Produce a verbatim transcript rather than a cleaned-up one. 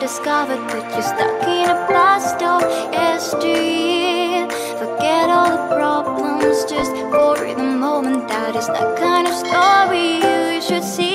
discovered that you're stuck in a blast of yesteryear. Forget all the problems just for the moment. That is the kind of story you should see.